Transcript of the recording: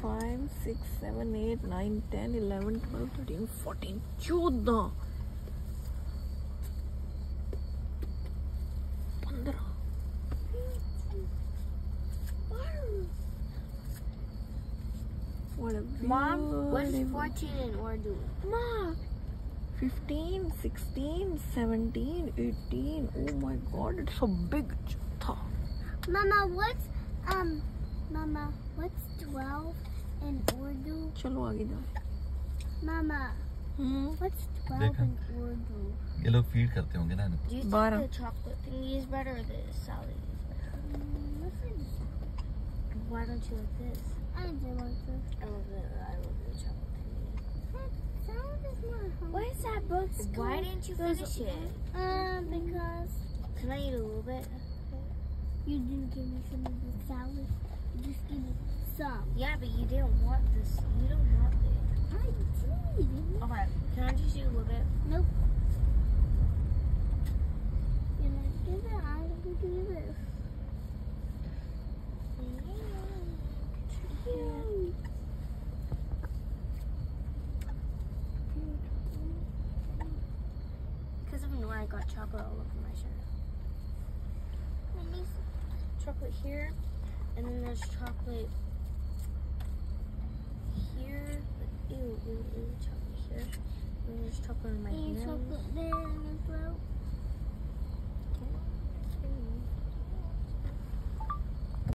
5, 6, 7, 8, 9, 10, 11, 12, 13, 14, 14, 15. What a Mom, what's beautiful- 14 in Urdu? Ma, 15, 16, 17, 18. Oh my God, it's so big. Mama, what's 12 in Urdu? चलो आगे जाओ. Mama, what's 12 देखा? in Urdu? ये लोग feed करते होंगे ना इनको. Do you think 12. the chocolate thingy is better or the salad is better? Why don't you like this? I do like this. I love the chocolate thingy. Salad is not hungry. Where's that book? Why didn't you finish it? Because. Can I eat a little bit? You didn't give me some of the salad. You just gave me some. Yeah, but you didn't want this. You don't want it. I did. Okay, can I just eat a little bit? Nope. Can I give it? I will do this. Because of Nora, I got chocolate all over my shirt. Chocolate here, and then there's chocolate here. Ew, chocolate here. And then there's chocolate in my nose. Chocolate there.